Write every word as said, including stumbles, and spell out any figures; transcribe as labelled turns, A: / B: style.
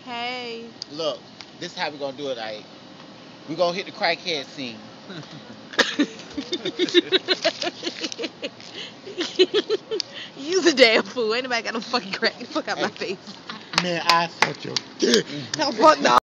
A: Hey.
B: Look, this is how we gonna do it. Like, we gonna hit the crackhead scene.
A: You's a damn fool. Ain't nobody got no fucking crack. Fuck out my
B: Hey.
A: face.
B: Man, I such your dick.
A: What the?